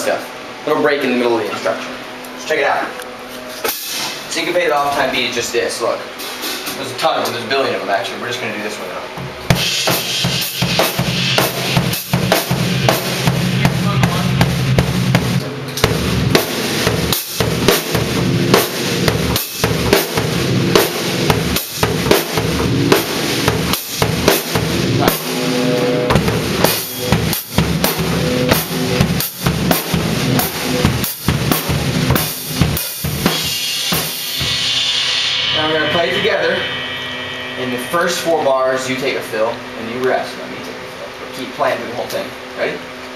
stuff. Little break in the middle of the instruction. Let's check it out. Syncopated off time beat is just this. Look, there's a ton of them. There's a billion of them actually. We're just gonna do this one though. Now we're going to play together. In the first 4 bars, you take a fill, and you rest. Let me take a fill. But keep playing through the whole thing. Ready?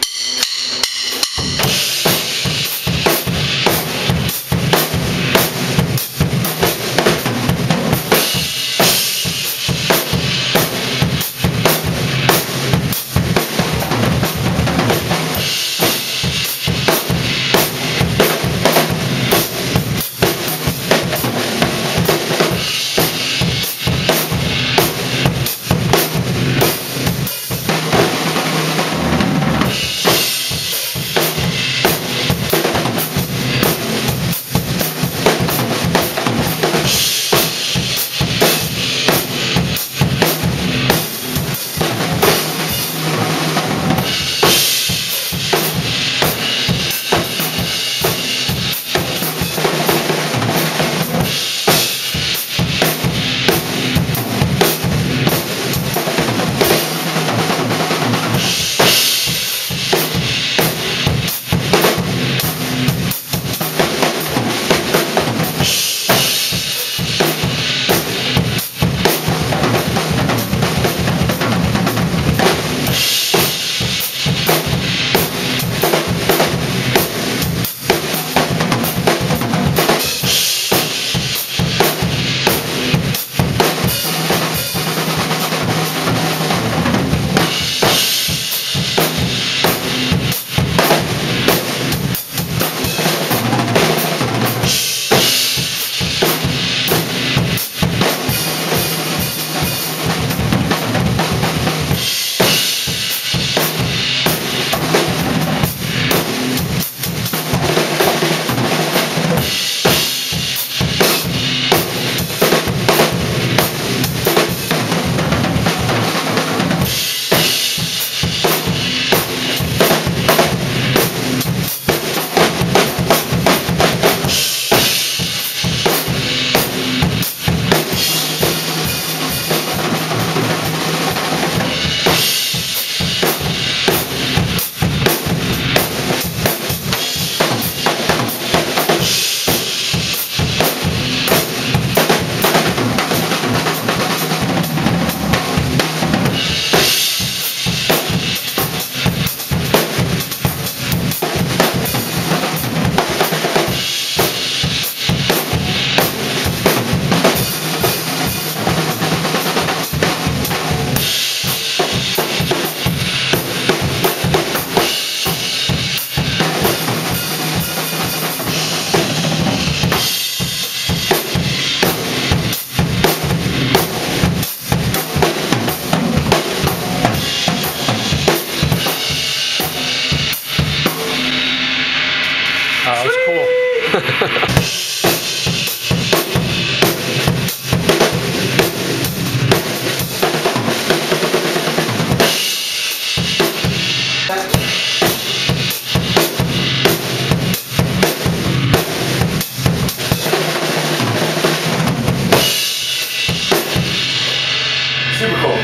Super cool.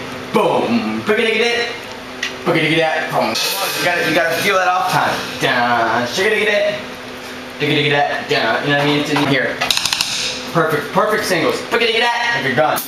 Boom. Boom. You gotta feel that off time. Down. Down. You know what I mean? It's in here. Perfect singles. If you're done.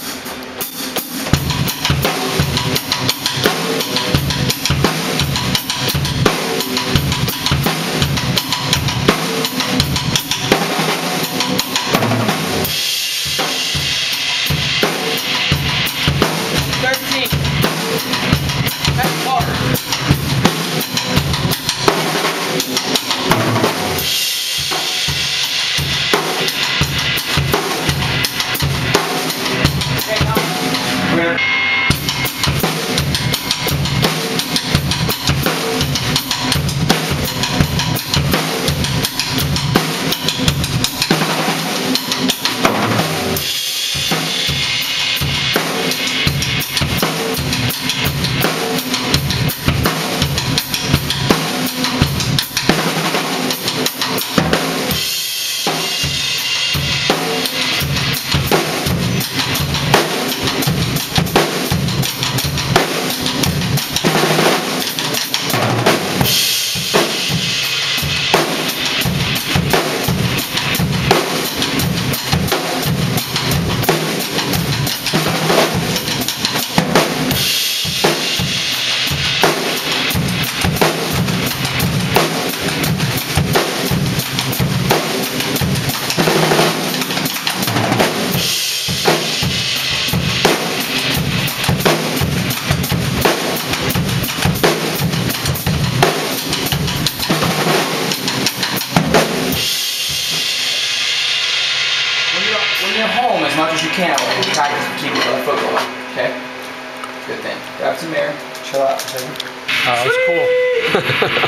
much as you can and practice to keep the foot going. Okay? Good thing. Grab some air. Chill out for a second. Oh, that was cool.